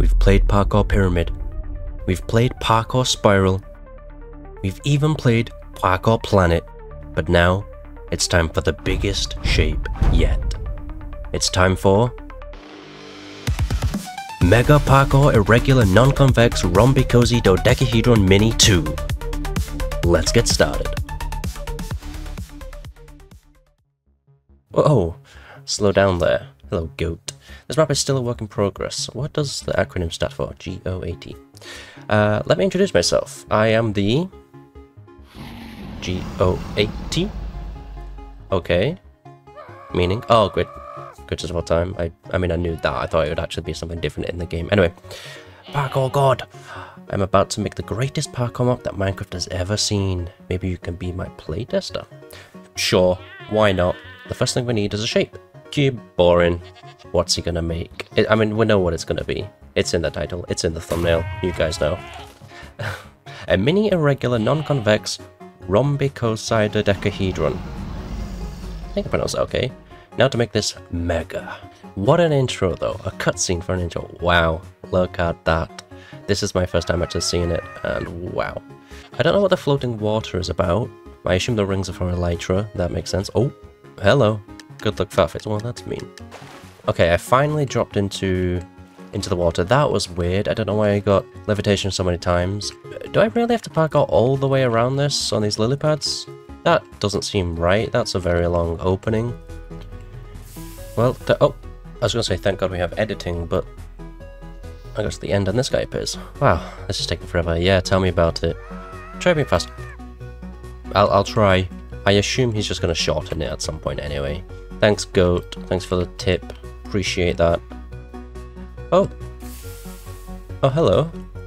We've played Parkour Pyramid. We've played Parkour Spiral. We've even played Parkour Planet. But now, it's time for the biggest shape yet. It's time for Mega Parkour Irregular Non-Convex Rhombicozy Dodecahedron Mini 2. Let's get started. Whoa, slow down there. Hello, goat. This map is still a work in progress. What does the acronym stand for? GOAT. Let me introduce myself. I am the GOAT. Okay. Meaning? Oh, greatest of all time. I mean, I knew that. I thought it would actually be something different in the game. Anyway, Parkour God. I'm about to make the greatest parkour map that Minecraft has ever seen. Maybe you can be my playtester. Sure, why not? The first thing we need is a shape. Cube, boring. What's he gonna make? I mean, we know what it's gonna be. It's in the title, it's in the thumbnail, you guys know. A mini irregular non-convex rhombicosidodecahedron. I think I pronounced that okay. Now to make this mega. What an intro though, a cutscene for an intro. Wow, look at that. This is my first time actually seeing it, and wow. I don't know what the floating water is about. I assume the rings are for Elytra, that makes sense. Oh, hello. Good luck, Farfetch. Well, that's mean. Okay, I finally dropped into the water. That was weird. I don't know why I got levitation so many times. Do I really have to parkour all the way around this on these lily pads? That doesn't seem right. That's a very long opening. Well, oh, I was going to say thank God we have editing, but I got to the end and this guy appears. Wow, this is taking forever. Yeah, tell me about it. Try being fast. I'll try. I assume he's just going to shorten it at some point anyway. Thanks, goat. Thanks for the tip. Appreciate that. Oh. Oh, hello.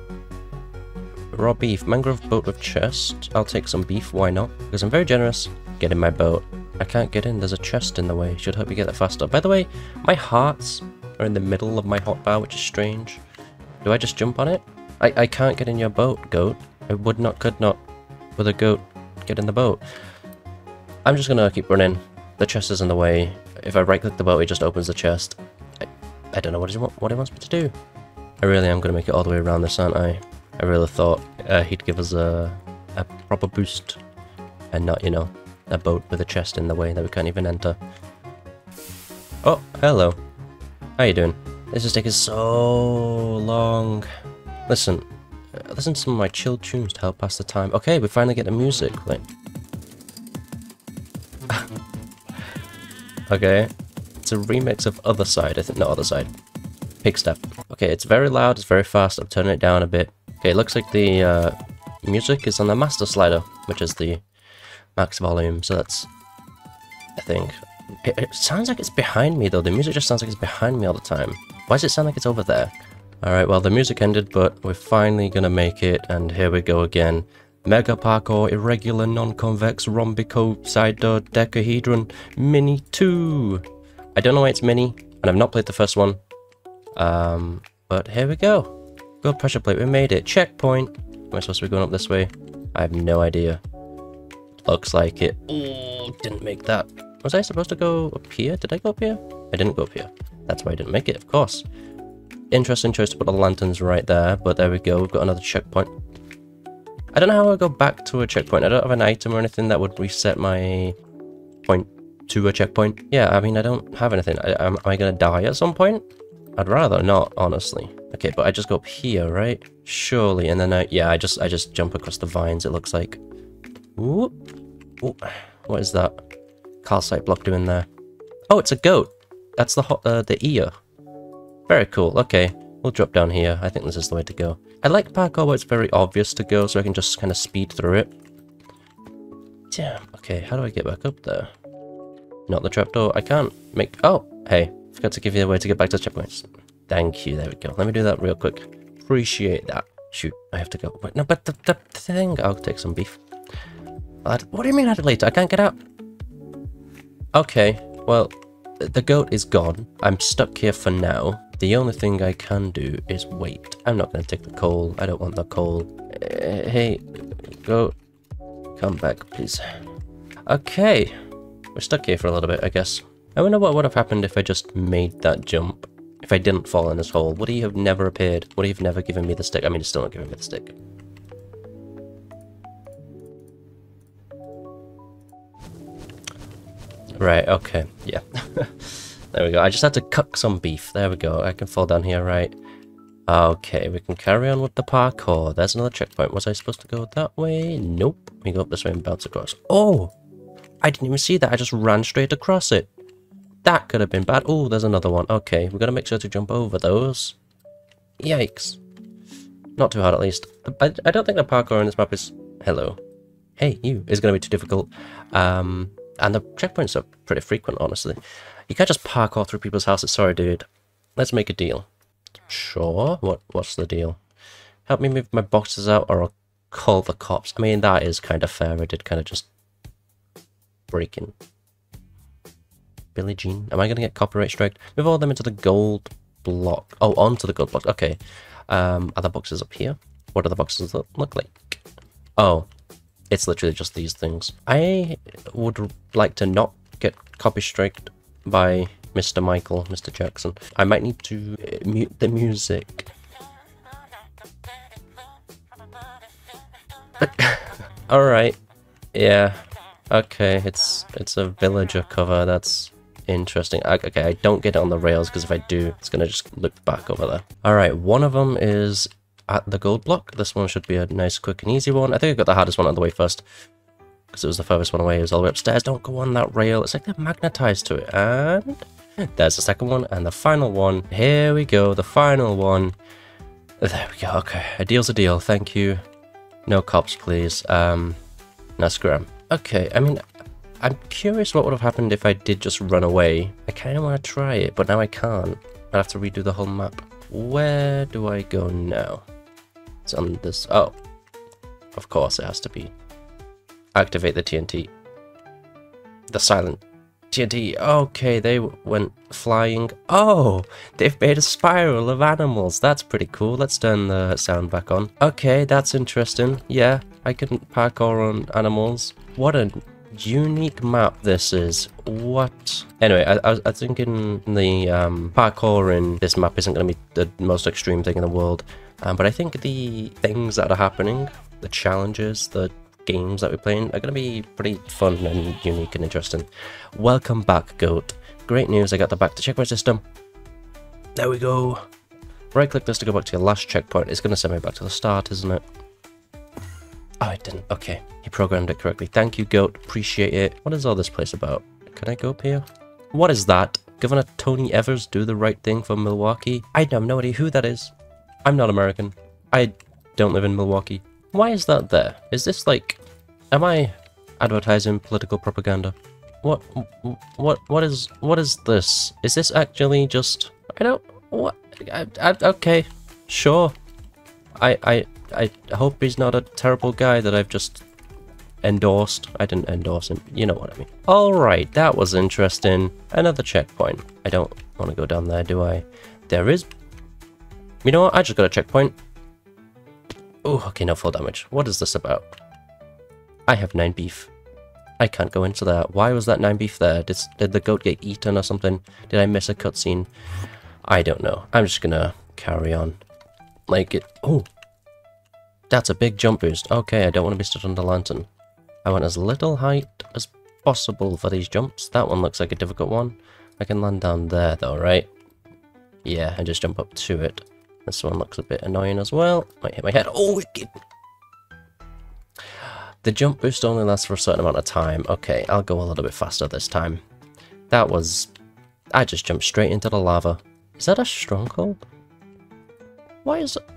Raw beef. Mangrove boat with chest. I'll take some beef. Why not? Because I'm very generous. Get in my boat. I can't get in. There's a chest in the way. Should help you get there faster. By the way, my hearts are in the middle of my hotbar, which is strange. Do I just jump on it? I can't get in your boat, goat. I would not, could not, with a goat, get in the boat. I'm just gonna keep running. The chest is in the way. If I right-click the boat, it just opens the chest. I don't know what he wants me to do. I really am gonna make it all the way around this, aren't I? I really thought he'd give us a proper boost, and not, you know, a boat with a chest in the way that we can't even enter. Oh, hello. How you doing? This is taking so long. Listen to some of my chill tunes to help pass the time. Okay, we finally get the music. Like, okay, it's a remix of Other Side, I think, not Other Side. Pig Step. Okay, it's very loud, it's very fast, I'm turning it down a bit. Okay, it looks like the music is on the master slider, which is the max volume, so that's, I think. It sounds like it's behind me though, the music just sounds like it's behind me all the time. Why does it sound like it's over there? Alright, well the music ended, but we're finally gonna make it, and here we go again. Mega Parkour Irregular Non-Convex Rhombicosidodecahedron Mini 2. I don't know why it's mini, and I've not played the first one. But here we go. Good pressure plate, we made it. Checkpoint. Am I supposed to be going up this way? I have no idea. Looks like it. Oh, didn't make that. Was I supposed to go up here? Did I go up here? I didn't go up here. That's why I didn't make it, of course. Interesting choice to put the lanterns right there, but there we go. We've got another checkpoint. I don't know how I go back to a checkpoint. I don't have an item or anything that would reset my point to a checkpoint. Yeah, I mean, I don't have anything. Am I going to die at some point? I'd rather not, honestly. Okay, but I just go up here, right? Surely, and then I just jump across the vines, it looks like. Ooh. Ooh. What is that? Calcite block doing there? Oh, it's a goat. That's the ear. Very cool. Okay, we'll drop down here. I think this is the way to go. I like parkour where it's very obvious to go, so I can just kind of speed through it. Damn. Okay, how do I get back up there? Not the trapdoor. I can't make... Oh, hey. Forgot to give you a way to get back to the checkpoints. Thank you. There we go. Let me do that real quick. Appreciate that. Shoot, I have to go. Wait, no, but the thing... I'll take some beef. What do you mean add it later? I can't get out. Okay, well, the goat is gone. I'm stuck here for now. The only thing I can do is wait. I'm not going to take the coal. I don't want the coal. Hey, goat. Come back, please. Okay. We're stuck here for a little bit, I guess. I wonder what would have happened if I just made that jump If I didn't fall in this hole, would he have never appeared? Would he have never given me the stick? I mean, he's still not giving me the stick. Right, okay, yeah. There we go. I just had to cook some beef. There we go. I can fall down here, right? Okay, we can carry on with the parkour. There's another checkpoint. Was I supposed to go that way? Nope. We go up this way and bounce across. Oh! I didn't even see that. I just ran straight across it. That could have been bad. Oh, there's another one. Okay, we've got to make sure to jump over those. Yikes. Not too hard, at least. I don't think the parkour in this map is... Hello. Hey, you. Is going to be too difficult. And the checkpoints are pretty frequent, honestly. You can't just parkour through people's houses. Sorry, dude. Let's make a deal. Sure. What's the deal? Help me move my boxes out or I'll call the cops. I mean, that is kind of fair. I did kind of just break in. Billie Jean. Am I going to get copyright striked? Move all of them into the gold block. Oh, onto the gold block. Okay. Are the boxes up here? What do the boxes look like? Oh, it's literally just these things. I would like to not get copy striked by Mr. Michael, Mr. Jackson. I might need to mute the music. Alright. Yeah. Okay, it's a villager cover. That's interesting. Okay, I don't get it on the rails because if I do, it's going to just loop back over there. Alright, one of them is at the gold block. This one should be a nice, quick and easy one. I think I got the hardest one out of the way first because it was the furthest one away. It was all the way upstairs. Don't go on that rail. It's like they're magnetized to it. And there's the second one and the final one. Here we go, the final one. There we go. Okay, a deal's a deal. Thank you. No cops, please. Now screw 'em. Okay, I mean, I'm curious what would have happened if I did just run away. I kind of want to try it, but now I can't. I have to redo the whole map. Where do I go now? It's on this. Oh, of course it has to be. Activate the TNT. The silent TNT. Okay, they went flying. Oh, they've made a spiral of animals. That's pretty cool. Let's turn the sound back on. Okay, that's interesting. Yeah, I can parkour on animals. What a unique map this is. What? Anyway, I was thinking the parkour in this map isn't going to be the most extreme thing in the world. But I think the things that are happening, the challenges, the games that we're playing are going to be pretty fun and unique and interesting. Welcome back, Goat. Great news, I got the back to checkpoint system. There we go. Right click this to go back to your last checkpoint. It's going to send me back to the start, isn't it? Oh, it didn't. Okay, he programmed it correctly. Thank you, Goat. Appreciate it. What is all this place about? Can I go up here? What is that? Governor Tony Evers do the right thing for Milwaukee? I have no idea who that is. I'm not American. I don't live in Milwaukee. Why is that there? Is this like... Am I advertising political propaganda? What is this? Is this actually just... I don't... What? Okay. Sure. I hope he's not a terrible guy that I've just endorsed. I didn't endorse him. You know what I mean. Alright, that was interesting. Another checkpoint. I don't want to go down there, do I? There is... You know what? I just got a checkpoint. Oh, okay, no fall damage. What is this about? I have 9 beef. I can't go into that. Why was that 9 beef there? Did the goat get eaten or something? Did I miss a cutscene? I don't know. I'm just gonna carry on. Like it... Oh! That's a big jump boost. Okay, I don't want to be stood under lantern. I want as little height as possible for these jumps. That one looks like a difficult one. I can land down there though, right? Yeah, and just jump up to it. This one looks a bit annoying as well. Might hit my head. Oh, wicked! The jump boost only lasts for a certain amount of time. Okay, I'll go a little bit faster this time. That was... I just jumped straight into the lava. Is that a stronghold? Why is it...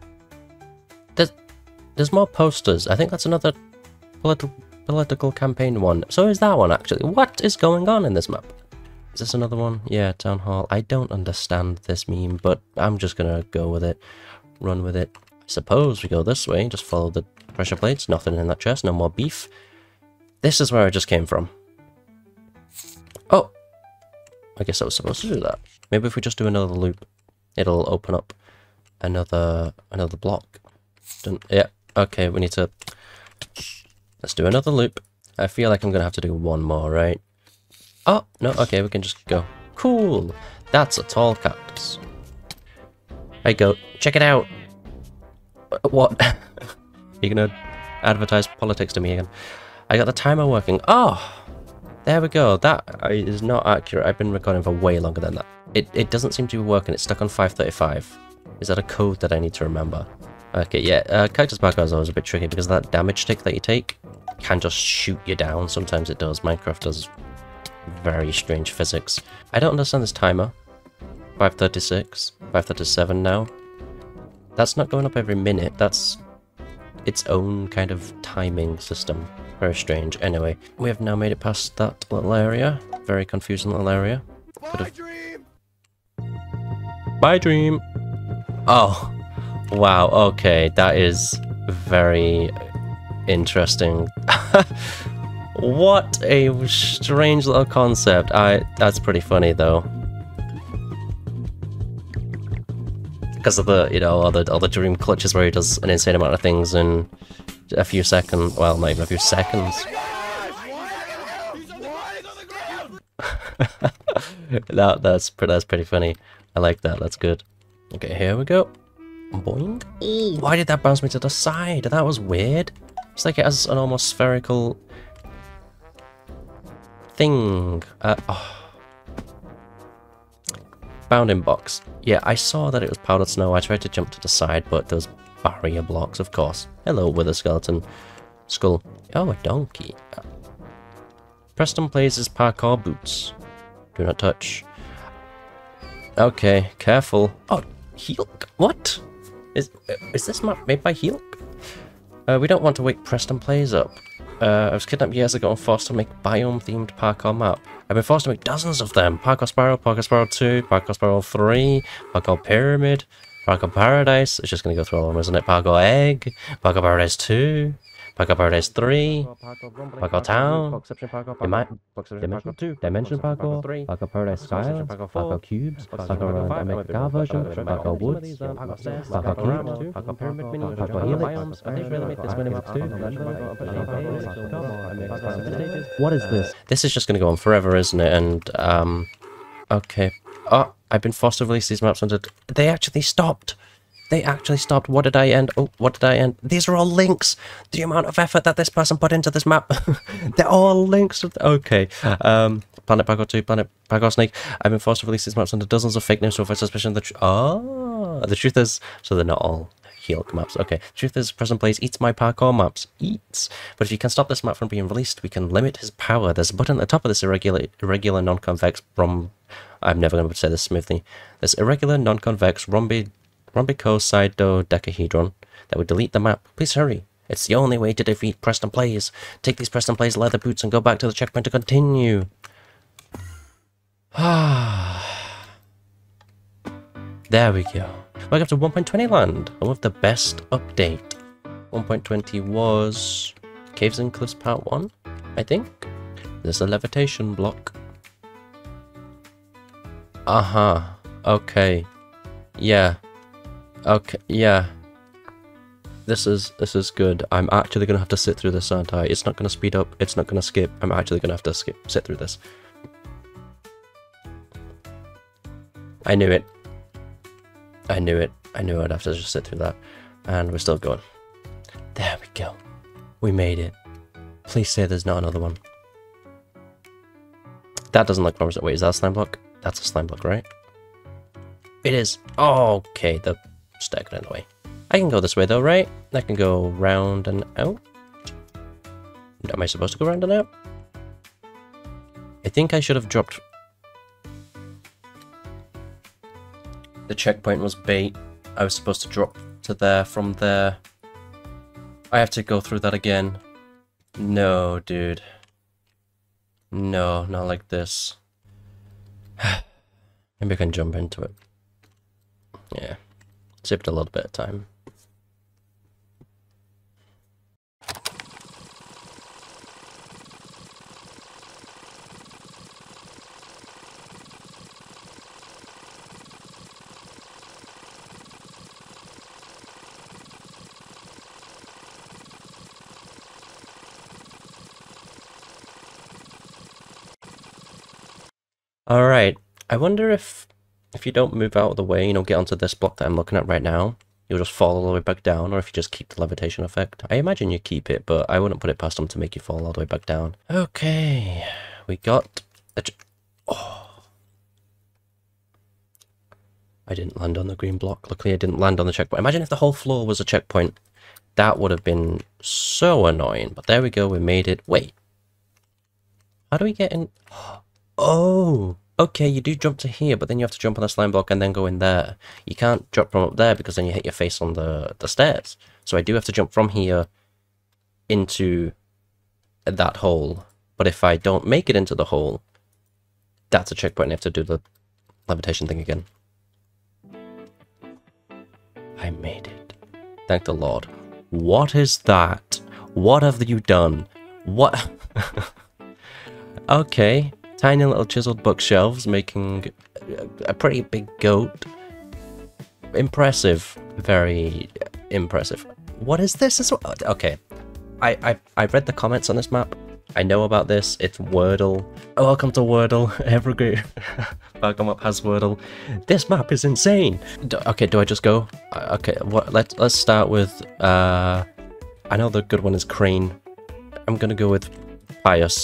There's more posters. I think that's another political campaign one. So is that one, actually. What is going on in this map? Is this another one? Yeah, Town Hall. I don't understand this meme, but I'm just gonna go with it. Run with it. I suppose we go this way. Just follow the pressure plates. Nothing in that chest. No more beef. This is where I just came from. Oh! I guess I was supposed to do that. Maybe if we just do another loop, it'll open up another block. Yeah. Okay, we need to... Let's do another loop. I feel like I'm gonna have to do one more, right? Oh, no, okay, we can just go. Cool! That's a tall cactus. Hey goat, check it out! What? You're gonna advertise politics to me again? I got the timer working. Oh! There we go. That is not accurate. I've been recording for way longer than that. It doesn't seem to be working. It's stuck on 535. Is that a code that I need to remember? Okay, yeah. Cactus parkour is always a bit tricky because that damage stick that you take can just shoot you down. Sometimes it does. Minecraft does very strange physics. I don't understand this timer. 536, 537 now. That's not going up every minute. That's its own kind of timing system. Very strange. Anyway, we have now made it past that little area. Very confusing little area. My dream! My dream! Oh, wow, okay, that is very interesting. What a strange little concept. That's pretty funny though. Because of the, you know, all the dream clutches where he does an insane amount of things in a few seconds. Well, not even a few seconds. That's pretty funny. I like that. That's good. Okay, here we go. Boing. Ooh, why did that bounce me to the side? That was weird. It's like it has an almost spherical thing. Bounding box. Yeah, I saw that it was powdered snow. I tried to jump to the side, but there's barrier blocks, of course. Hello, wither skeleton skull. Oh, a donkey. Preston plays his parkour boots. Do not touch. Okay, careful. Oh, Heelk? What? Is this map made by Heelk? We don't want to wake Preston Plays up. I was kidnapped years ago and forced to make biome-themed parkour map. I've been forced to make dozens of them. Parkour Spiral 2, Parkour Spiral 3, Parkour Pyramid, Parkour Paradise. It's just going to go through all of them, isn't it? Parkour Egg, Parkour Paradise 2, Parkour Paradise 3, Parkour Town, Dimension Parkour, Parkour Paradise Styles, Parkour Cubes, Parkour MXR version, Parkour Woods, Parkour Cube, Parkour Pyramid Mini, Parkour Helix. I think we really made this mini too. What is this? This is just going to go on forever, isn't it? And, okay. Oh, I've been forced to release these maps under... They actually stopped! They actually stopped. What did I end? Oh, what did I end? These are all links. The amount of effort that this person put into this map. They're all links. Okay. Planet Parkour 2, Planet Parkour Snake. I've been forced to release these maps under dozens of fake names to avoid suspicion. The truth is... So they're not all Heelk maps. Okay. The truth is, Preston Plays eats my parkour maps. Eats. But if you can stop this map from being released, we can limit his power. There's a button at the top of this irregular non-convex I'm never going to say this smoothly. This irregular non-convex rhombico-side-dodecahedron that would delete the map. Please hurry. It's the only way to defeat Preston Plays. Take these Preston Plays leather boots and go back to the checkpoint to continue. There we go. Welcome to 1.20 land, and with the best update. 1.20 was Caves and Cliffs Part 1, I think. There's a levitation block. Okay. Yeah. Okay, yeah. This is good. I'm actually gonna have to sit through this, aren't I? It's not gonna speed up, it's not gonna skip. I'm actually gonna have to sit through this. I knew it. I knew I'd have to just sit through that. And we're still going. There we go. We made it. Please say there's not another one. That doesn't look promising. Wait, is that a slime block? That's a slime block, right? It is. Oh, okay, the stack in the way. I can go this way though, right? I can go round and out. Am I supposed to go round and out? I think I should have dropped... The checkpoint was bait. I was supposed to drop to there from there. I have to go through that again. No, dude. No, not like this. Maybe I can jump into it. Yeah. Saved a little bit of time. Alright, I wonder if if you don't move out of the way, you know, get onto this block that I'm looking at right now, you'll just fall all the way back down, or if you just keep the levitation effect. I imagine you keep it, but I wouldn't put it past them to make you fall all the way back down. Okay, we got a... Oh. I didn't land on the green block. Luckily, I didn't land on the checkpoint. Imagine if the whole floor was a checkpoint. That would have been so annoying. But there we go, we made it. Wait. How do we get in? Oh! Okay, you do jump to here, but then you have to jump on the slime block and then go in there. You can't jump from up there because then you hit your face on the stairs. So I do have to jump from here into that hole. But if I don't make it into the hole, that's a checkpoint and I have to do the levitation thing again. I made it. Thank the Lord. What is that? What have you done? What? Okay. Tiny little chiseled bookshelves making a pretty big goat. Impressive. Very impressive. What is this as well? Okay. I read the comments on this map. I know about this. It's Wordle. Oh, welcome to Wordle. Every great Falcon map has Wordle. This map is insane. Okay, do I just go? Okay, what? Let's start with. I know the good one is Crane. I'm gonna go with Pious.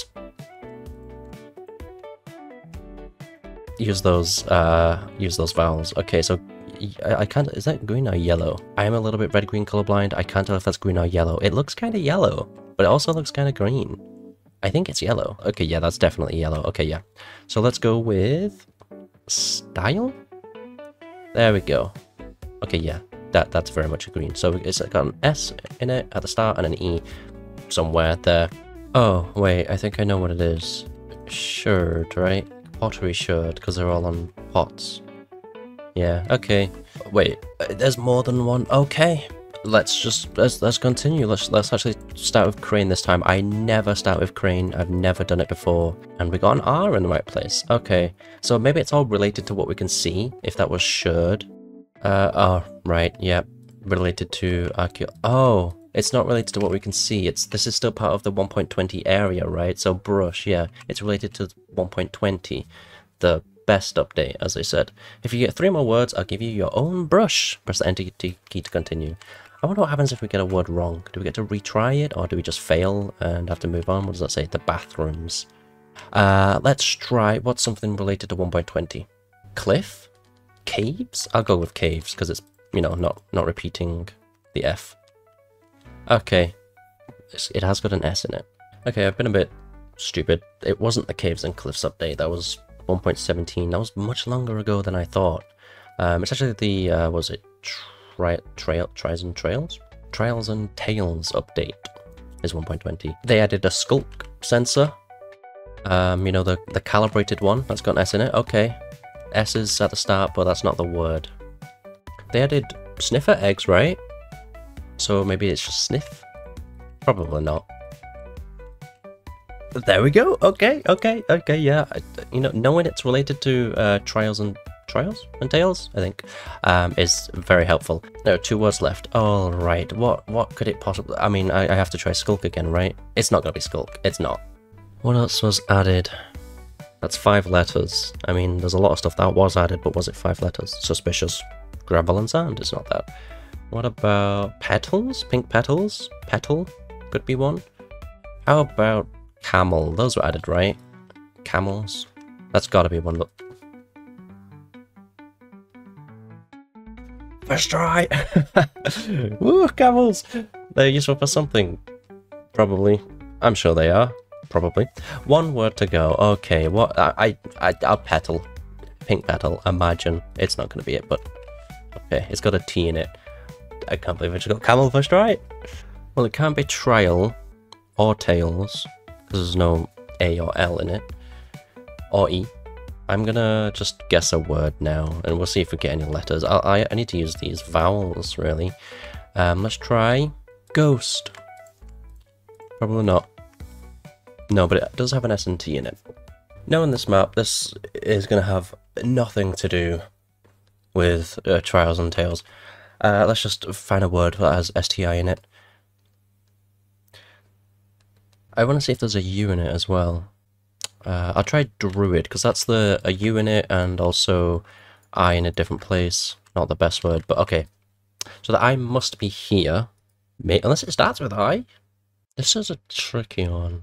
Use those vowels. Okay, so I can't. Is that green or yellow? I am a little bit red-green colorblind. I can't tell if that's green or yellow. It looks kind of yellow, but it also looks kind of green. I think it's yellow. Okay, yeah, that's definitely yellow. Okay, yeah. So let's go with style. There we go. Okay, yeah, that's very much a green. So it's got an S in it at the start and an E somewhere there. Oh wait, I think I know what it is. Sherd, right? Pottery sherd, because they're all on pots. Yeah. Okay. Wait, there's more than one. Okay. Let's continue. Let's actually start with Crane this time. I never start with Crane. I've never done it before. And we got an R in the right place. Okay. So maybe it's all related to what we can see. If that was sherd. Oh, right. Yep. Related to oh, it's not related to what we can see. This is still part of the 1.20 area, right? So brush, yeah. It's related to 1.20. The best update, as I said. If you get 3 more words, I'll give you your own brush. Press the enter key to continue. I wonder what happens if we get a word wrong. Do we get to retry it, or do we just fail and have to move on? What does that say? The bathrooms. Let's try, what's something related to 1.20? Cliff? Caves? I'll go with caves, because it's, you know, not repeating the F. Okay. It has got an S in it. Okay, I've been a bit stupid. It wasn't the Caves and Cliffs update. That was 1.17. That was much longer ago than I thought. It's actually the, was it Trials and Trails? Trials and Tails update is 1.20. They added a skulk sensor. You know, the calibrated one. That's got an S in it. Okay. S is at the start, but that's not the word. They added sniffer eggs, right? So maybe it's just sniff? Probably not. There we go. Okay, yeah. You know, knowing it's related to Trials and Tails, I think, is very helpful. There are 2 words left. All right. What could it possibly? I mean, I have to try skulk again, right? It's not gonna be skulk. It's not. What else was added? That's 5 letters. I mean, there's a lot of stuff that was added, but was it 5 letters? Suspicious. Gravel and sand. It's not that. What about petals? Pink petals? Petal could be one. How about camel? Those were added, right? Camels. That's gotta be one. Look. First try! Woo, camels! They're useful for something. Probably. I'm sure they are. Probably. 1 word to go. Okay, what? I'll petal. Pink petal. Imagine. It's not gonna be it, but... Okay, it's got a T in it. I can't believe I just got camel first try. Well, it can't be trial or tails because there's no A or L in it or E. I'm gonna just guess a word now and we'll see if we get any letters. I need to use these vowels really. Let's try ghost. Probably not. No, but it does have an S and T in it. Knowing this map, this is gonna have nothing to do with Trials and Tails. Let's just find a word that has STI in it. I want to see if there's a U in it as well. I'll try druid, because that's a U in it, and also eye in a different place. Not the best word, but okay. So the eye must be here. Unless it starts with I. This is a tricky one.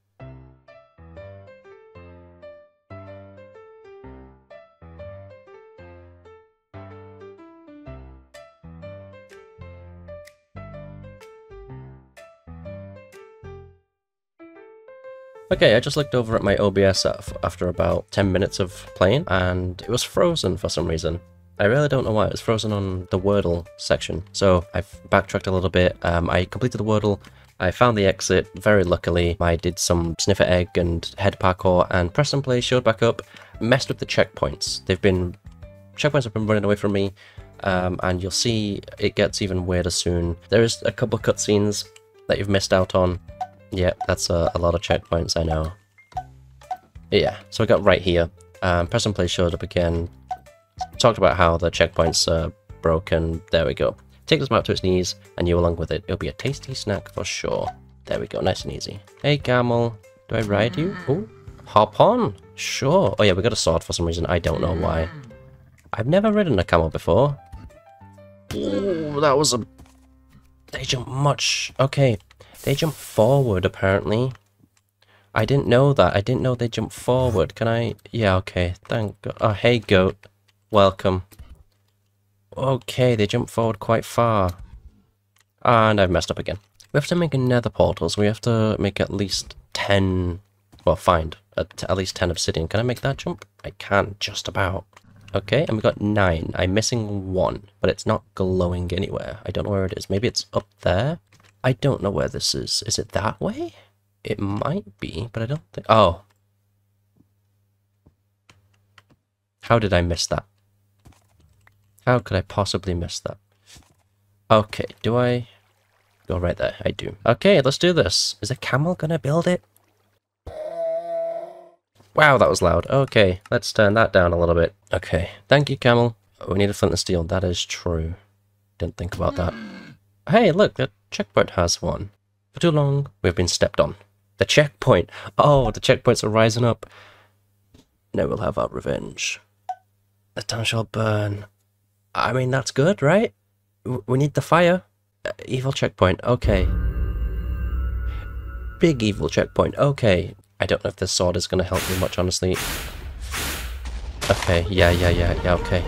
Okay, I just looked over at my OBS after about 10 minutes of playing, and it was frozen for some reason. I really don't know why. It was frozen on the Wordle section. So I've backtracked a little bit. I completed the Wordle. I found the exit very luckily. I did some sniffer egg and head parkour, and press and play showed back up. Messed with the checkpoints. Checkpoints have been running away from me, and you'll see it gets even weirder soon. There is a couple of cutscenes that you've missed out on. Yeah, that's a lot of checkpoints, I know. Yeah, so I got right here. Press and play showed up again. Talked about how the checkpoints are broken. There we go. Take this map to its knees, and you along with it. It'll be a tasty snack for sure. There we go, nice and easy. Hey, camel. Do I ride you? Oh, hop on. Sure. Oh yeah, we got a sword for some reason. I don't know why. I've never ridden a camel before. Ooh, that was a... They jump much. Okay. They jump forward, apparently. I didn't know that. I didn't know they jump forward. Can I... Yeah, okay. Thank God. Oh, hey, goat. Welcome. Okay, they jump forward quite far. And I've messed up again. We have to make a nether portal, so we have to make at least 10... Well, find at least 10 obsidian. Can I make that jump? I can, just about. Okay, and we got 9. I'm missing 1, but it's not glowing anywhere. I don't know where it is. Maybe it's up there? I don't know where this is. Is it that way? It might be, but I don't think... Oh. How did I miss that? How could I possibly miss that? Okay, do I... Go right there. I do. Okay, let's do this. Is a camel gonna build it? Wow, that was loud. Okay, let's turn that down a little bit. Okay, thank you, camel. We need a flint and steel. That is true. Didn't think about that. Hey, look, the checkpoint has one. For too long, we've been stepped on. The checkpoint! Oh, the checkpoints are rising up. Now we'll have our revenge. The town shall burn. I mean, that's good, right? We need the fire. Evil checkpoint, okay. Big evil checkpoint, okay. I don't know if this sword is going to help me much, honestly. Okay, yeah, okay.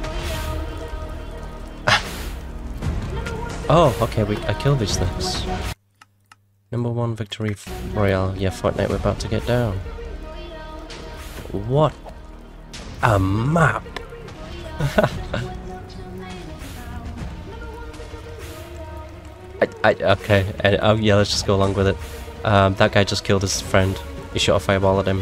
Oh, okay, I killed these things. Number 1 victory royale. Yeah, Fortnite, we're about to get down. What a map! Okay, oh yeah, let's just go along with it. That guy just killed his friend. He shot a fireball at him.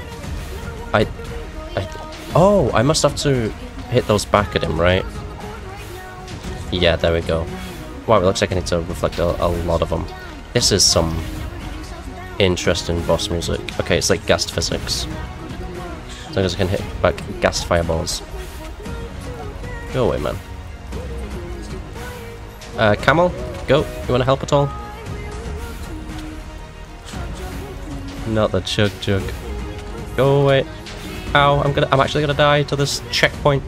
Oh, I must have to hit those back at him, right? Yeah, there we go. Wow, it looks like I need to reflect a lot of them. This is some interesting boss music. Okay, it's like gas physics. As long as I can hit back gas fireballs. Go away, man. Camel, go. You want to help at all? Not the chug. Go away. Ow, I'm actually gonna die to this checkpoint.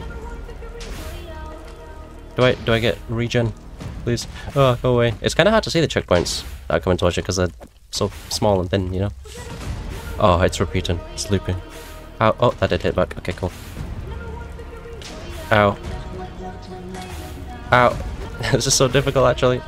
Do I get regen? Please. Oh, go away. It's kind of hard to see the checkpoints that are coming towards you because they're so small and thin, you know? Oh, it's repeating. It's looping. Ow. Oh, that did hit back. Okay, cool. Ow. Ow. This is so difficult, actually.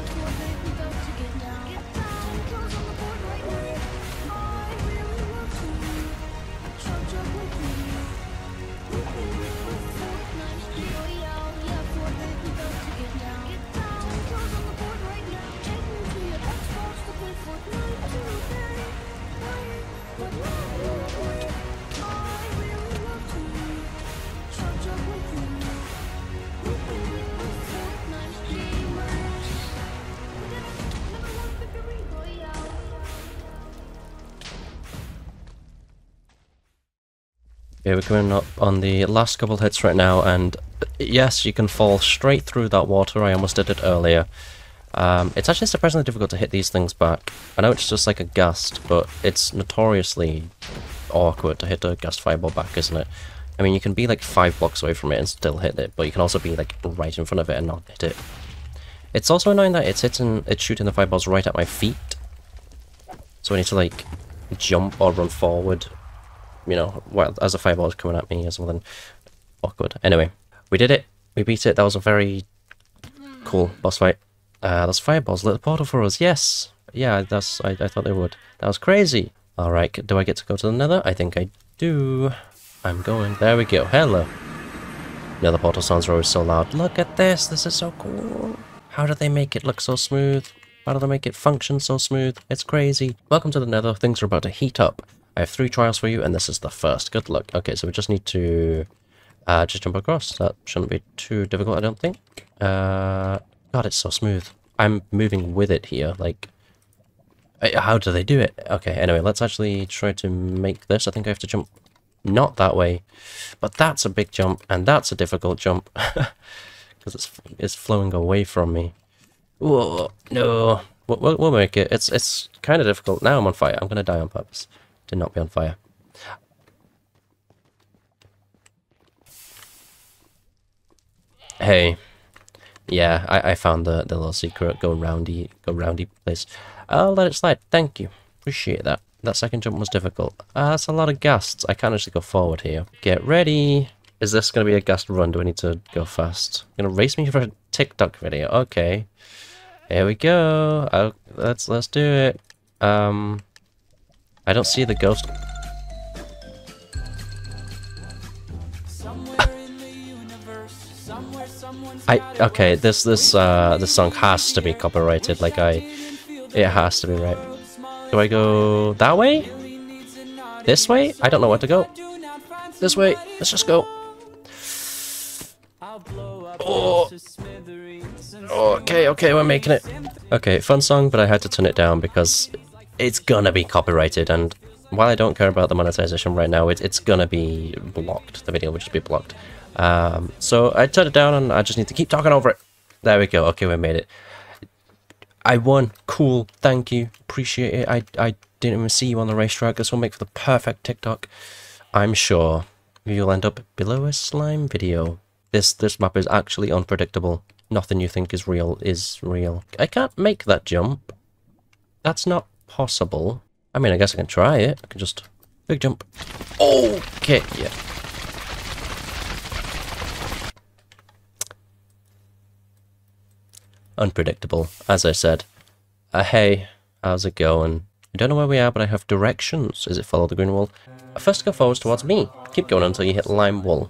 Okay, we're coming up on the last couple hits right now, and yes, you can fall straight through that water. I almost did it earlier. It's actually surprisingly difficult to hit these things back. I know it's just like a gust, but it's notoriously awkward to hit a gust fireball back, isn't it? I mean, you can be like 5 blocks away from it and still hit it, but you can also be like right in front of it and not hit it. It's also annoying that it's shooting the fireballs right at my feet. So I need to like jump or run forward, you know, while as the fireball is coming at me or something awkward. Anyway, we did it. We beat it. That was a very cool boss fight. Those fireballs lit the portal for us. Yes. Yeah, I thought they would. That was crazy. Alright, do I get to go to the nether? I think I do. I'm going. There we go. Hello. Nether portal sounds are always so loud. Look at this. This is so cool. How do they make it look so smooth? How do they make it function so smooth? It's crazy. Welcome to the nether. Things are about to heat up. I have 3 trials for you, and this is the first. Good luck. Okay, so we just need to just jump across. That shouldn't be too difficult, I don't think. God, it's so smooth. I'm moving with it here. Like, how do they do it? Okay, anyway, let's actually try to make this. I think I have to jump not that way, but that's a big jump, and that's a difficult jump. Because it's flowing away from me. Whoa, no. We'll make it. It's kind of difficult. Now I'm on fire. I'm going to die on purpose. To not be on fire. Hey. Yeah, I found the little secret go roundy place. I'll let it slide. Thank you. Appreciate that. That second jump was difficult. That's a lot of ghasts. I can't actually go forward here. Get ready. Is this going to be a ghast run? Do I need to go fast? You're going to race me for a TikTok video? Okay. Here we go. Oh, let's do it. I don't see the ghost. Okay, this song has to be copyrighted. Like it has to be, right? Do I go that way? This way? I don't know where to go. This way. Let's just go. Oh. Okay, we're making it. Okay, fun song, but I had to turn it down because it's gonna be copyrighted, and while I don't care about the monetization right now, it's gonna be blocked. The video will just be blocked. So I turned it down, and I just need to keep talking over it. There we go. Okay, we made it. I won. Cool. Thank you. Appreciate it. I didn't even see you on the racetrack. This will make for the perfect TikTok. I'm sure you'll end up below a slime video. This map is actually unpredictable. Nothing you think is real is real. I can't make that jump. That's not possible. I mean, I guess I can try it. I can just... Big jump. Okay, yeah. Unpredictable, as I said. Hey, how's it going? I don't know where we are, but I have directions. Is it follow the green wall? First go forwards towards me. Keep going until you hit lime wool.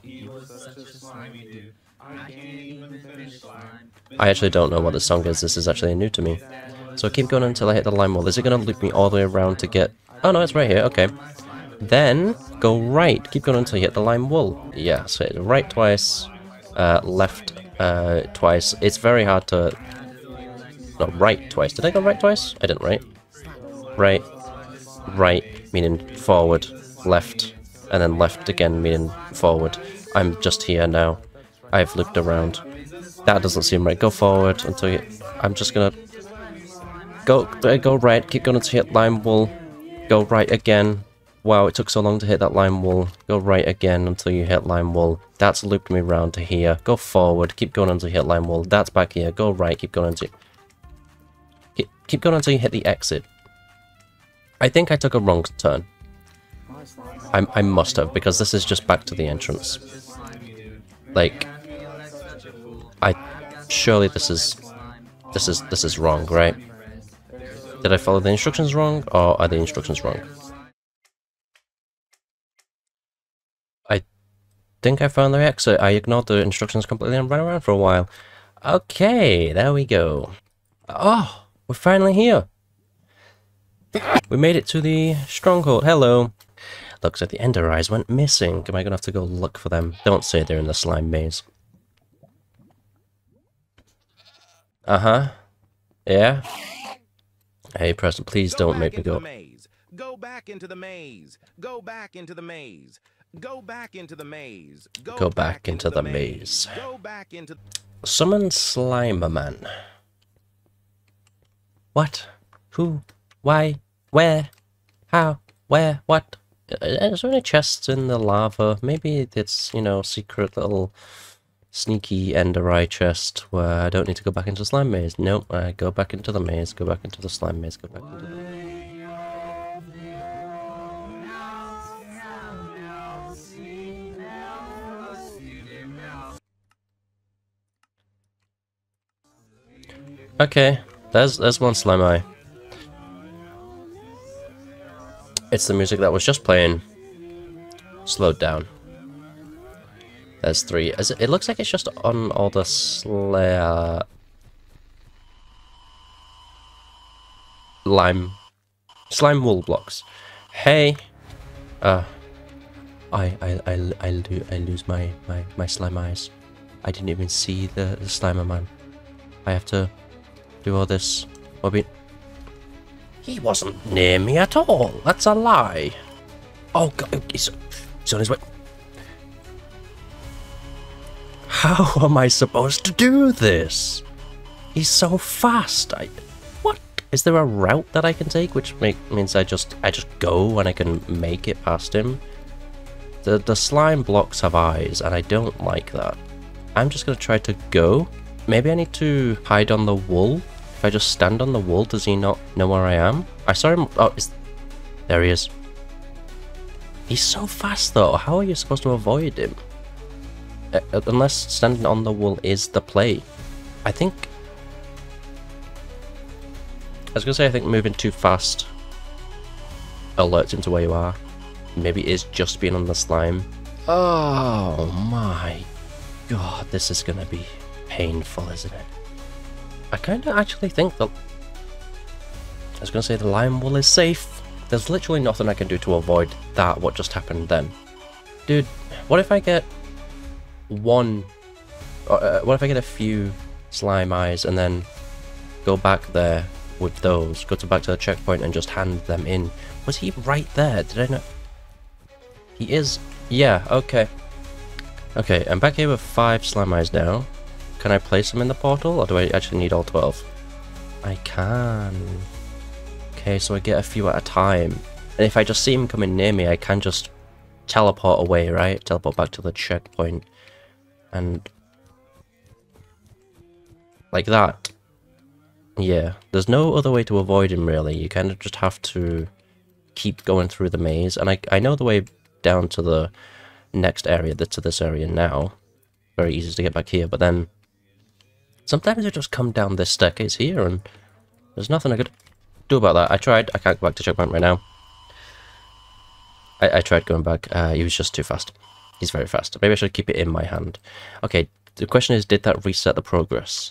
I actually don't know what this song is. This is actually new to me. So keep going until I hit the lime wall. Is it going to loop me all the way around to get... Oh no, it's right here. Okay. Then go right. Keep going until you hit the lime wool. Yeah, so hit right twice. Left twice. It's very hard to... No, right twice. Did I go right twice? I didn't, right? Right. Right, meaning forward. Left. And then left again, meaning forward. I'm just here now. I've looped around. That doesn't seem right. Go forward until you... I'm just gonna... Go right. Keep going until you hit lime wool. Go right again. Wow, it took so long to hit that lime wool. Go right again until you hit lime wool. That's looped me around to here. Go forward. Keep going until you hit lime wool. That's back here. Go right. Keep going until... Keep going until you hit the exit. I think I took a wrong turn. I must have, because this is just back to the entrance. Like... Surely this is wrong, right? Did I follow the instructions wrong, or are the instructions wrong? I think I found the exit. I ignored the instructions completely and ran around for a while. Okay, there we go. Oh, we're finally here. We made it to the stronghold. Hello. Looks like the ender eyes went missing. Am I gonna have to go look for them? Don't say they're in the slime maze. Uh-huh. Yeah? Hey, Preston, please don't make me go. Go back into the maze. Go back into the maze. Go back into the maze. Go back into the maze. Go back into... Summon Slimerman. What? Who? Why? Where? How? Where? What? Is there any chests in the lava? Maybe it's, you know, secret little sneaky ender eye chest where I don't need to go back into the slime maze. Nope, I go back into the maze, go back into the slime maze, go back into the... Okay, there's one slime eye. It's the music that was just playing. Slowed down. There's 3. It looks like it's just on all the slime wool blocks. Hey, I lose my slime eyes. I didn't even see the Slimer man. I have to do all this. He wasn't near me at all. That's a lie. Oh God, he's on his way. How am I supposed to do this? He's so fast. What? Is there a route that I can take, which means I just go and I can make it past him? The slime blocks have eyes, and I don't like that. I'm just gonna try to go. Maybe I need to hide on the wool. If I just stand on the wool, does he not know where I am? I saw him. Oh, there he is. He's so fast though. How are you supposed to avoid him? Unless standing on the wool is the play. I think... I was gonna say I think moving too fast alerts him to where you are. Maybe it is just being on the slime. Oh my God, this is gonna be painful, isn't it? I kind of actually think that... I was gonna say the lime wool is safe. There's literally nothing I can do to avoid that, what just happened then. Dude, what if I get what if I get a few slime eyes and then go back there with those, back to the checkpoint and just hand them in? Was he right there? Did I know? He is. Yeah, okay. Okay, I'm back here with 5 slime eyes now. Can I place them in the portal, or do I actually need all 12? I can. Okay, so I get a few at a time. And if I just see him coming near me, I can just teleport away, right? Teleport back to the checkpoint. And... like that. Yeah, there's no other way to avoid him, really. You kind of just have to keep going through the maze. And I know the way down to the next area, to this area now. Very easy to get back here, but then... sometimes I just come down this staircase here, and there's nothing I could do about that. I tried. I can't go back to checkpoint right now. I tried going back. He was just too fast. He's very fast. Maybe I should keep it in my hand. Okay, the question is, did that reset the progress?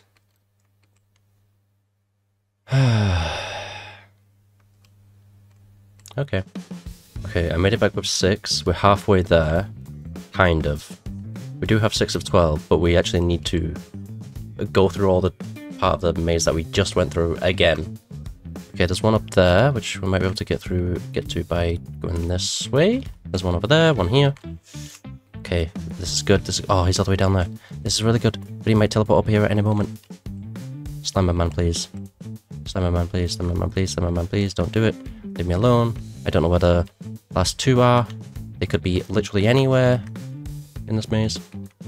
Okay. Okay, I made it back with 6. We're halfway there. Kind of. We do have 6 of 12, but we actually need to go through all the part of the maze that we just went through again. Okay, there's one up there, which we might be able to get to by going this way. There's one over there, one here. Okay, this is good. Oh, he's all the way down there. This is really good, but he might teleport up here at any moment. Slimer man, please. Slimer man, please. Slimer man, please. Slimer man, please. Don't do it. Leave me alone. I don't know where the last 2 are. They could be literally anywhere in this maze.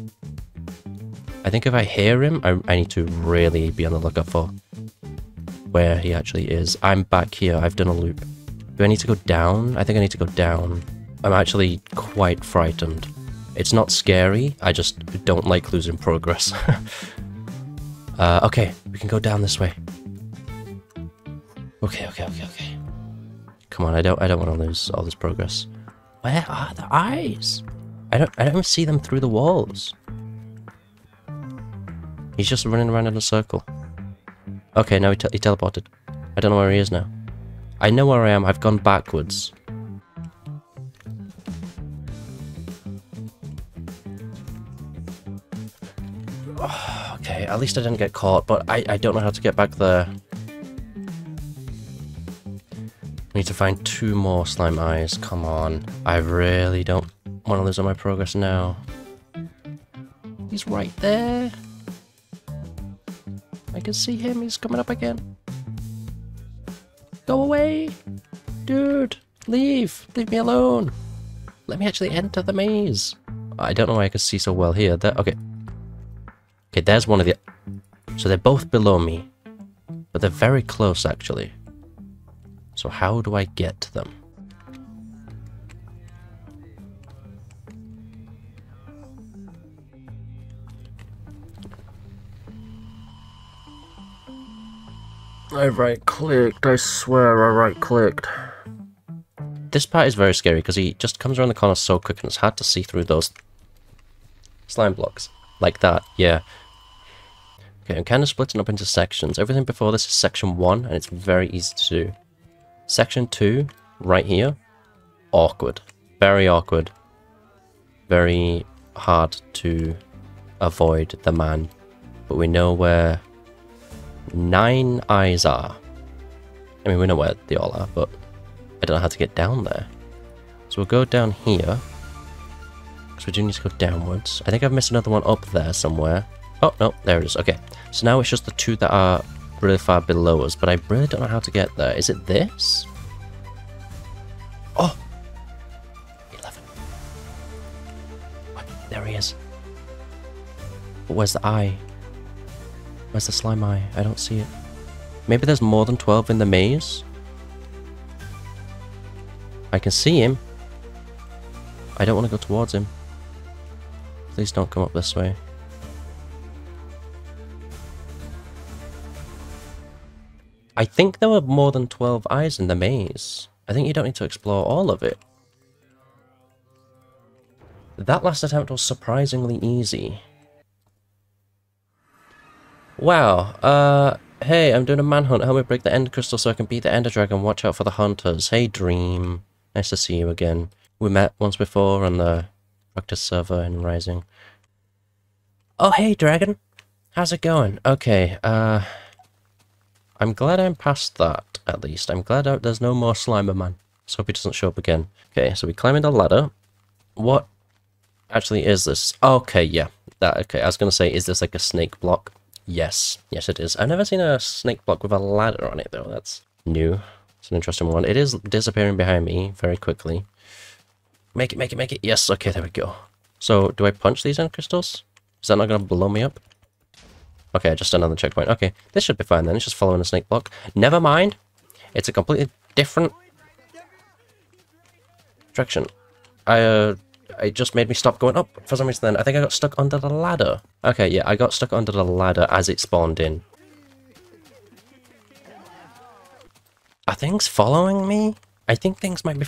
I think if I hear him, I need to really be on the lookout for where he actually is. I'm back here. I've done a loop. Do I need to go down? I think I need to go down. I'm actually quite frightened. It's not scary. I just don't like losing progress. Okay, we can go down this way. Okay. Come on, I don't want to lose all this progress. Where are the eyes? I don't even see them through the walls. He's just running around in a circle. Okay, now he teleported. I don't know where he is now. I know where I am. I've gone backwards. Oh, okay, at least I didn't get caught, but I don't know how to get back there. I need to find 2 more slime eyes. Come on. I really don't want to lose all my progress now. He's right there. I can see him. He's coming up again. Go away. Dude. Leave! Leave me alone! Let me actually enter the maze. I don't know why I can see so well here. There, okay. Okay, there's one of the... So they're both below me. But they're very close, actually. So how do I get to them? I right-clicked. I swear I right-clicked. This part is very scary because he just comes around the corner so quick and it's hard to see through those slime blocks. Like that, yeah. Okay, I'm kind of splitting up into sections. Everything before this is section 1 and it's very easy to do. Section 2, right here, awkward. Very awkward. Very hard to avoid the man. But we know where 9 eyes are. I mean, we know where they all are, but I don't know how to get down there. So we'll go down here. Because we do need to go downwards. I think I've missed another one up there somewhere. Oh, no, there it is. Okay. So now it's just the 2 that are really far below us, but I really don't know how to get there. Is it this? Oh! 11. What? There he is. But where's the eye? Where's the slime eye? I don't see it. Maybe there's more than 12 in the maze? I can see him. I don't want to go towards him. Please don't come up this way. I think there were more than 12 eyes in the maze. I think you don't need to explore all of it. That last attempt was surprisingly easy. Wow, hey, I'm doing a manhunt. Help me break the Ender Crystal so I can beat the Ender Dragon. Watch out for the hunters. Hey, Dream. Nice to see you again. We met once before on the practice server in Rising. Oh, hey, Dragon. How's it going? Okay, I'm glad I'm past that, at least. I'm glad there's no more Slimer Man. Let's hope he doesn't show up again. Okay, so we climb in the ladder. What actually is this? Okay, yeah. Okay, I was going to say, is this like a snake block? Yes. Yes, it is. I've never seen a snake block with a ladder on it, though. That's new. It's an interesting one. It is disappearing behind me very quickly. Make it, make it, make it. Yes, okay, there we go. So, do I punch these end crystals? Is that not going to blow me up? Okay, just another checkpoint. Okay, this should be fine then. It's just following a snake block. Never mind. It's a completely different direction. It just made me stop going up for some reason then. I think I got stuck under the ladder. Okay, yeah, I got stuck under the ladder as it spawned in. Are things following me? I think things might be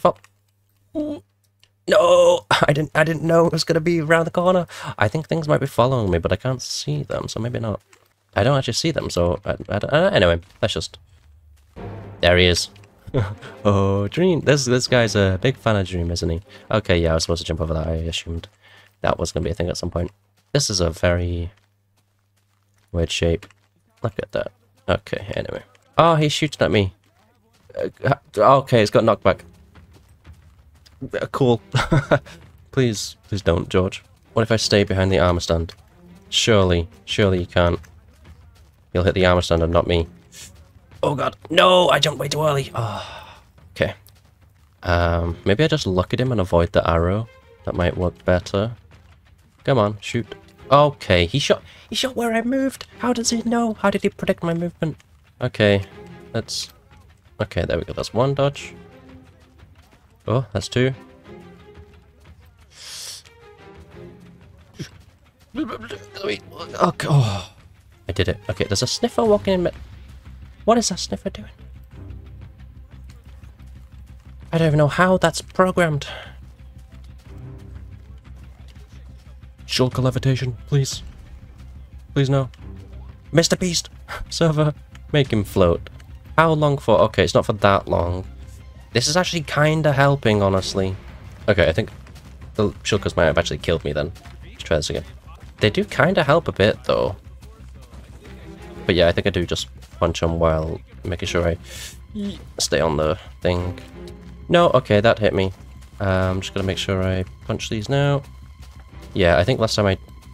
No! I didn't know it was gonna be around the corner. I think things might be following me, but I can't see them, so maybe not. I don't actually see them, so anyway, let's just... There he is. Oh, Dream. This guy's a big fan of Dream, isn't he? Okay, yeah, I was supposed to jump over that. I assumed that was going to be a thing at some point. This is a very weird shape. Look at that. Okay, anyway. Oh, he's shooting at me. Okay, it's got knockback. Cool. Please don't, George. What if I stay behind the armor stand? Surely you can't. You'll hit the armor stand and not me. Oh god, no! I jumped way too early! Oh, okay. Maybe I just look at him and avoid the arrow. That might work better. Come on, shoot. Okay, he shot where I moved! How does he know? How did he predict my movement? Okay, let's... Okay, there we go, that's 1 dodge. Oh, that's 2. Okay, oh, I did it. Okay, there's a sniffer walking in... What is that sniffer doing? I don't even know how that's programmed. Shulker levitation, please. Please no. Mr. Beast! Server, make him float. How long for? Okay, it's not for that long. This is actually kinda helping, honestly. Okay, I think the shulkers might have actually killed me then. Let's try this again. They do kinda help a bit, though. But yeah, I think I do just punch them while making sure I stay on the thing. No, okay, that hit me. I'm just gonna make sure I punch these now. Yeah, I think last time I...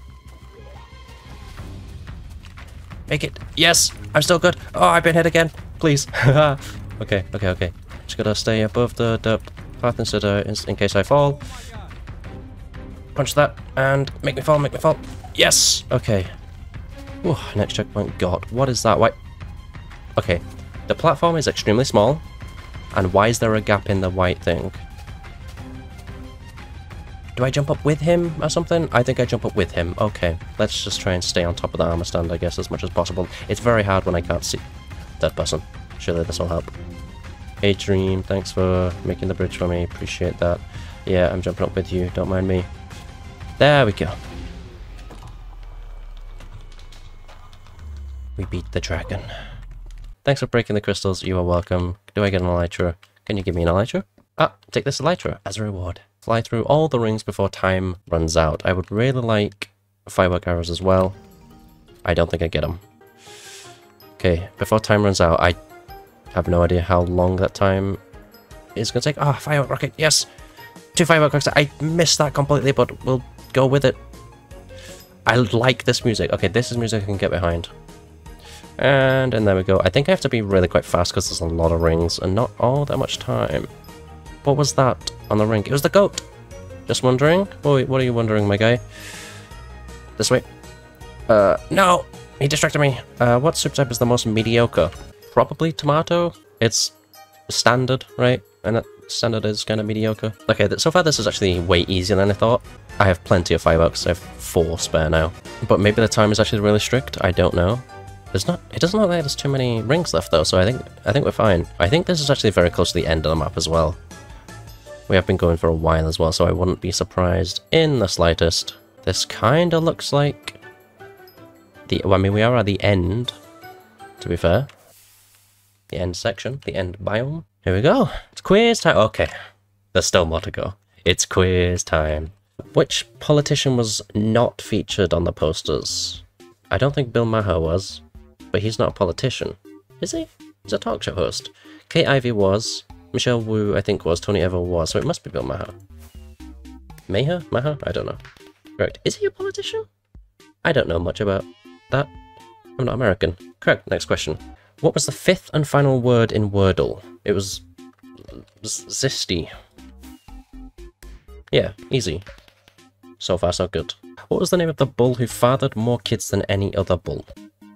Make it! Yes! I'm still good! Oh, I've been hit again! Please! Okay. Just gotta stay above the path in case I fall. Punch that, and make me fall, make me fall. Yes! Okay. Ooh, next checkpoint. God, what is that? Why? Okay, the platform is extremely small, and why is there a gap in the white thing? Do I jump up with him or something? I think I jump up with him. Okay, let's just try and stay on top of the armor stand, I guess, as much as possible. It's very hard when I can't see that person. Surely this will help. Hey Dream, thanks for making the bridge for me. Appreciate that. Yeah, I'm jumping up with you. Don't mind me. There we go. We beat the dragon. Thanks for breaking the crystals. You are welcome. Do I get an elytra? Can you give me an elytra? Ah, take this elytra as a reward. Fly through all the rings before time runs out. I would really like firework arrows as well. I don't think I get them. Okay, before time runs out, I have no idea how long that time is going to take. Ah, firework rocket, yes! 2 firework rockets. I missed that completely, but we'll go with it. I like this music. Okay, this is music I can get behind. And there we go. I think I have to be really quite fast because there's a lot of rings and not all that much time. What was that on the ring? It was the goat! Just wondering? Oh, what are you wondering, my guy? This way. No! He distracted me. What soup type is the most mediocre? Probably tomato. It's standard, right? And that standard is kind of mediocre. Okay, so far this is actually way easier than I thought. I have plenty of fireworks. I have 4 spare now. But maybe the time is actually really strict. I don't know. There's not. It doesn't look like there's too many rings left though, so I think we're fine. I think this is actually very close to the end of the map as well. We have been going for a while as well, so I wouldn't be surprised in the slightest. This kind of looks like the. Well, I mean, we are at the end. To be fair, the end section, the end biome. Here we go. It's quiz time. Okay, there's still more to go. It's quiz time. Which politician was not featured on the posters? I don't think Bill Maher was. But he's not a politician. Is he? He's a talk show host. Kate Ivey was. Michelle Wu, I think, was. Tony Evans was. So it must be Bill Maher. Maher? Maher? I don't know. Correct. Is he a politician? I don't know much about that. I'm not American. Correct. Next question. What was the 5th and final word in Wordle? It was... Zesty. Yeah, easy. So far, so good. What was the name of the bull who fathered more kids than any other bull?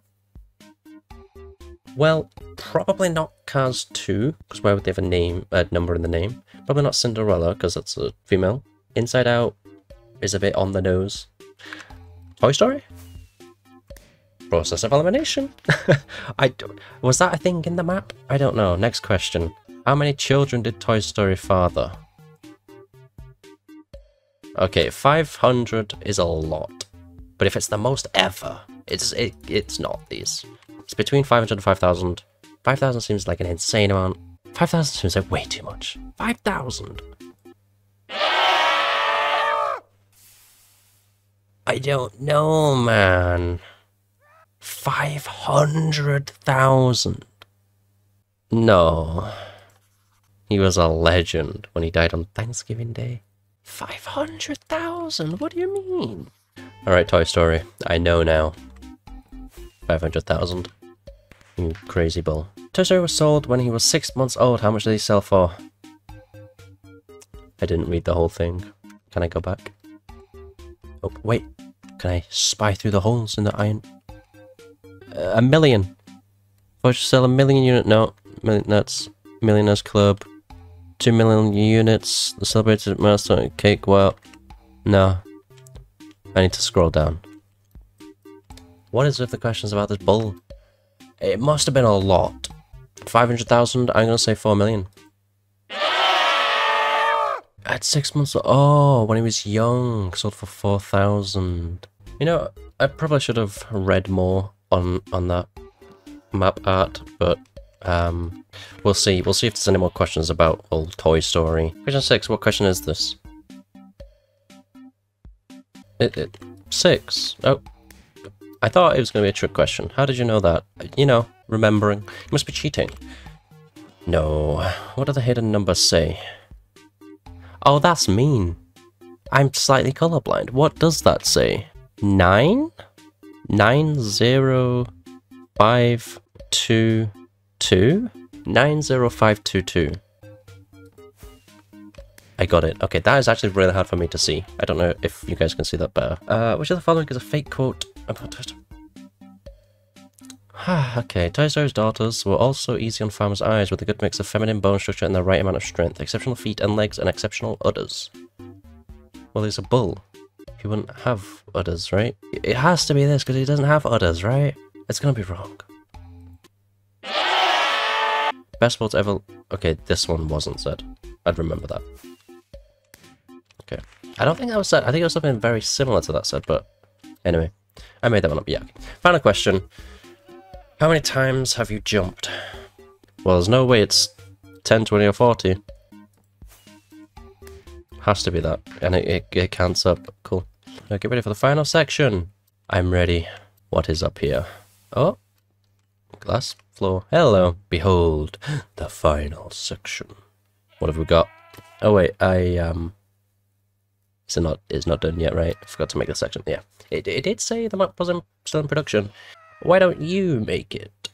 Well, probably not Cars 2, because why would they have a number in the name? Probably not Cinderella, because that's a female. Inside Out is a bit on the nose. Toy Story? Process of elimination? Was that a thing in the map? I don't know. Next question. How many children did Toy Story father? Okay, 500 is a lot. But if it's the most ever, it's not these. It's between 500 and 5,000. 5,000 seems like an insane amount. 5,000 seems like way too much. 5,000? I don't know, man. 500,000. No. He was a legend when he died on Thanksgiving Day. 500,000? What do you mean? Alright, Toy Story. I know now. 500,000. You crazy bull. Toy Story was sold when he was 6 months old. How much did he sell for? I didn't read the whole thing. Can I go back? Oh, wait. Can I spy through the holes in the iron? 1 million. Why should sell 1 million unit? No. That's Millionaires Club. 2 million units. The celebrated milestone cake. Well, no. I need to scroll down. What is with the questions about this bull? It must have been a lot. 500,000, I'm gonna say 4 million. At 6 months, oh, when he was young, sold for 4,000. You know, I probably should have read more on that map art, but we'll see. We'll see if there's any more questions about old Toy Story. Question 6, what question is this? 6. Oh. I thought it was going to be a trick question. How did you know that? You know, remembering. You must be cheating. No. What do the hidden numbers say? Oh, that's mean. I'm slightly colorblind. What does that say? 9? 90522? 90522. I got it. Okay, that is actually really hard for me to see. I don't know if you guys can see that better. Which of the following is a fake quote about Toy Story? Okay, Toy Story's daughters were also easy on farmers' eyes with a good mix of feminine bone structure and the right amount of strength, exceptional feet and legs, and exceptional udders. Well, he's a bull. He wouldn't have udders, right? It has to be this, because he doesn't have udders, right? It's gonna be wrong. Best sports ever... Okay, this one wasn't said. I'd remember that. Okay. I don't think that was said. I think it was something very similar to that said, but... Anyway. I made that one up, yeah. Final question. How many times have you jumped? Well, there's no way it's 10, 20, or 40. Has to be that. And it counts up. Cool. Now get ready for the final section. I'm ready. What is up here? Oh. Glass floor. Hello. Behold, the final section. What have we got? Oh wait, it's not done yet, right? I forgot to make the section. Yeah. It did say the map was still in production. Why don't you make it?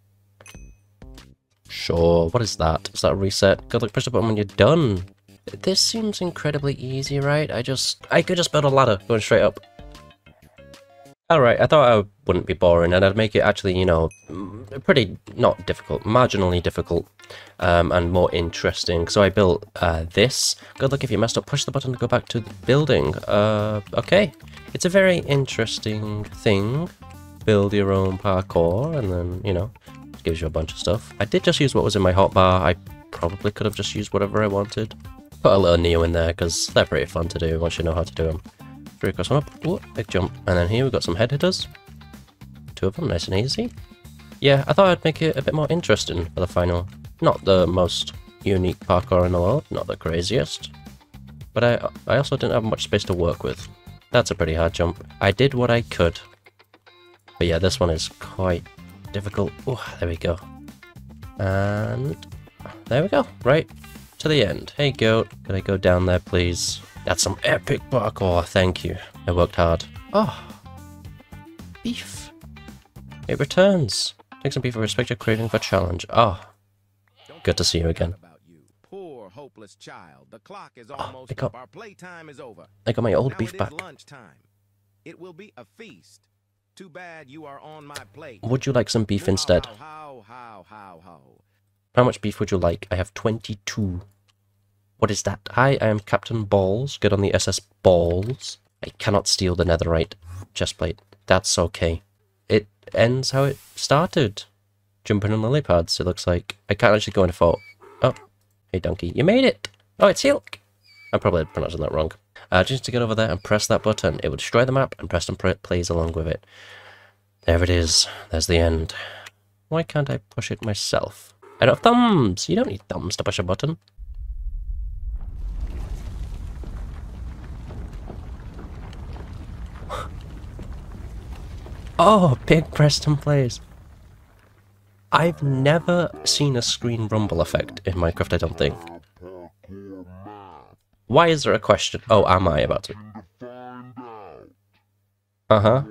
Sure, what is that? Is that a reset? Good luck, push the button when you're done. This seems incredibly easy, right? I could just build a ladder going straight up. Alright, I thought I wouldn't be boring and I'd make it actually, you know, pretty, not difficult, marginally difficult, and more interesting. So I built this. Good luck if you messed up, push the button to go back to the building. Okay. It's a very interesting thing. Build your own parkour and then, you know, it gives you a bunch of stuff. I did just use what was in my hotbar. I probably could have just used whatever I wanted. Put a little Neo in there because they're pretty fun to do once you know how to do them. 3 across, 1 up, whoop, big jump. And then here we've got some head hitters. 2 of them, nice and easy. Yeah, I thought I'd make it a bit more interesting for the final. Not the most unique parkour in the world, not the craziest. But I also didn't have much space to work with. That's a pretty hard jump. I did what I could. But yeah, this one is quite difficult. Oh, there we go. And there we go, right to the end. Hey goat, can I go down there please? That's some epic parkour, thank you. I worked hard. Oh, beef. It returns. Take some beef and respect your craving for challenge. Oh, good to see you again. Poor hopeless child. The clock is almost up. Our playtime is over. I got my old beef back. Lunchtime. It will be a feast. Too bad you are on my plate. Would you like some beef instead? How much beef would you like? I have 22. What is that? Hi, I am Captain Balls. Good on the SS Balls. I cannot steal the netherite chestplate. That's okay. It ends how it started. Jumping on lily pads, it looks like. I can't actually go into fort. Oh, hey donkey, you made it! Oh, it's Silk! I'm probably pronouncing that wrong. Just to get over there and press that button, it will destroy the map and Preston plays along with it. There it is. There's the end. Why can't I push it myself? I don't have thumbs! You don't need thumbs to push a button. Oh, big Preston plays. I've never seen a screen rumble effect in Minecraft, I don't think. Why is there a question? Oh, am I about to? Uh-huh.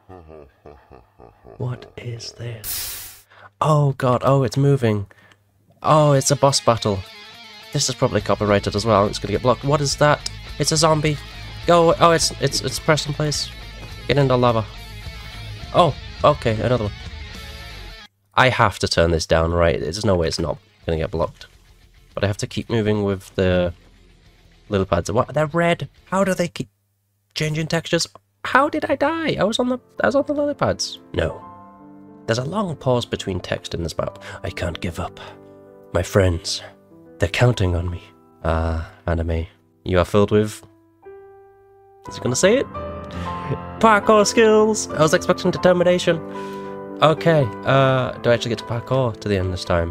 What is this? Oh god, oh, it's moving. Oh, it's a boss battle. This is probably copyrighted as well. It's gonna get blocked. What is that? It's a zombie. Go. Oh, it's Preston Place. Get into lava. Oh, okay, another one. I have to turn this down, right? There's no way it's not gonna get blocked. But I have to keep moving with the lily pads. What? They're red. How do they keep changing textures? How did I die? I was on the lily pads. No. There's a long pause between text in this map. I can't give up. My friends, they're counting on me. Anime. You are filled with... Is he gonna say it? Parkour skills! I was expecting determination. Okay, do I actually get to parkour to the end this time?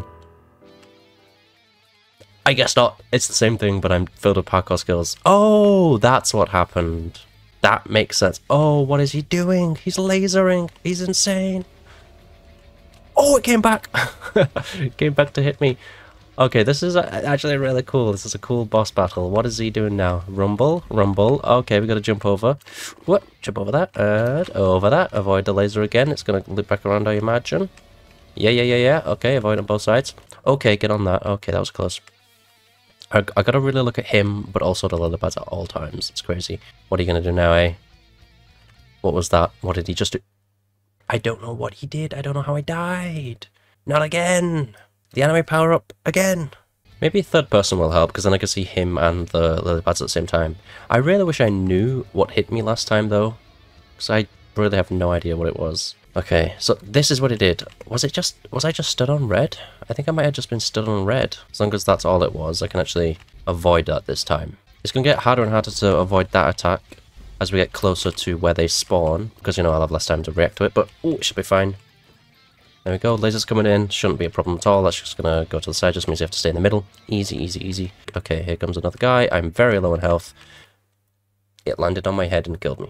I guess not. It's the same thing, but I'm filled with parkour skills. Oh, that's what happened. That makes sense. Oh, what is he doing? He's lasering. He's insane. Oh, it came back. It came back to hit me. Okay, this is actually really cool. This is a cool boss battle. What is he doing now? Rumble, rumble. Okay, we got to jump over. What? Jump over that and over that. Avoid the laser again. It's going to loop back around, I imagine. Yeah. Okay, avoid on both sides. Okay, get on that. Okay, that was close. I gotta really look at him, but also the lily pads at all times. It's crazy. What are you gonna do now, eh? What was that? What did he just do? I don't know what he did. I don't know how I died. Not again. The anime power up again. Maybe third person will help, because then I can see him and the lily pads at the same time. I really wish I knew what hit me last time, though, because I really have no idea what it was. Okay, so this is what it did. Was I just stood on red? I think I might have just been stood on red. As long as that's all it was, I can actually avoid that this time. It's going to get harder and harder to avoid that attack as we get closer to where they spawn, because, you know, I'll have less time to react to it, but, oh, it should be fine. There we go, lasers coming in, shouldn't be a problem at all. That's just going to go to the side, just means you have to stay in the middle. Easy, easy, easy. Okay, here comes another guy. I'm very low in health. It landed on my head and killed me.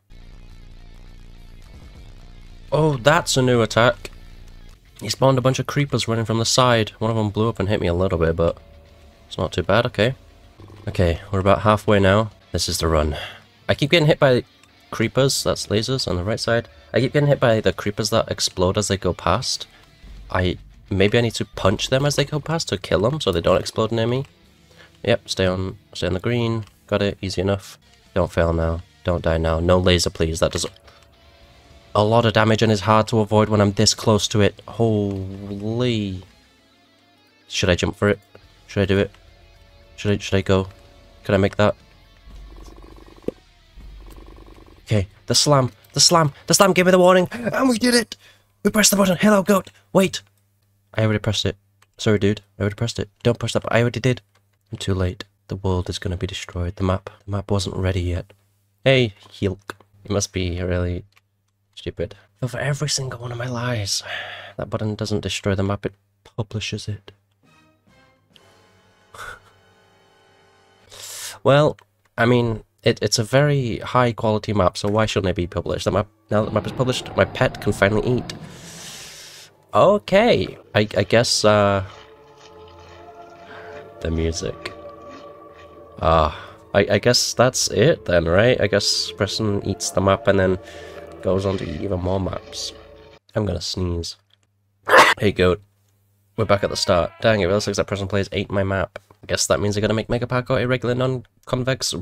Oh, that's a new attack. He spawned a bunch of creepers running from the side. One of them blew up and hit me a little bit, but it's not too bad, okay. Okay, we're about halfway now. This is the run. I keep getting hit by creepers, that's lasers on the right side. I keep getting hit by the creepers that explode as they go past. Maybe I need to punch them as they go past to kill them so they don't explode near me. Yep, stay on the green. Got it, easy enough. Don't fail now. Don't die now. No laser, please. That does a lot of damage and is hard to avoid when I'm this close to it. Holy. Should I jump for it? Should I do it? Should I go? Could I make that? Okay, the slam, gave me the warning, and we did it! We pressed the button, hello goat, wait! I already pressed it. Sorry dude, I already pressed it. Don't push that, but I already did. I'm too late. The world is gonna be destroyed. The map wasn't ready yet. Hey, Hilk. It must be really stupid. But for every single one of my lies, that button doesn't destroy the map, it publishes it. Well, I mean, it's a very high quality map, so why shouldn't it be published? Now that the map is published, my pet can finally eat. Okay, I guess, the music. I guess that's it then, right? I guess Preston eats the map and then goes on to eat even more maps. I'm gonna sneeze. Hey goat, we're back at the start. Dang, it really looks like that Preston plays ate my map. I guess that means they're gonna make Mega Pack or irregular non-convex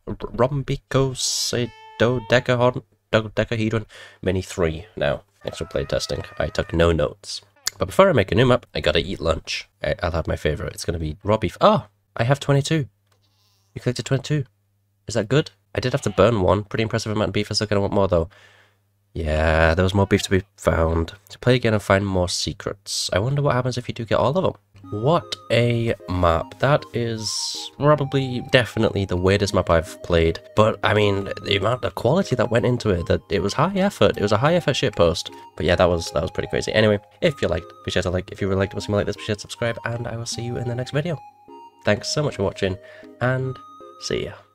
dodecahedron mini 3 now. Thanks for playtesting. I took no notes. But before I make a new map, I gotta eat lunch. I'll have my favourite. It's gonna be raw beef. Oh! I have 22. You collected 22. Is that good? I did have to burn one. Pretty impressive amount of beef. I'm still gonna want more though. Yeah, there was more beef to be found. To play again and find more secrets. I wonder what happens if you do get all of them. What a map. That is probably, definitely the weirdest map I've played. But, I mean, the amount of quality that went into it, that it was high effort. It was a high effort shitpost. But yeah, that was pretty crazy. Anyway, if you liked, be sure to like. If you really liked watching me like this, be sure to subscribe. And I will see you in the next video. Thanks so much for watching, and see ya.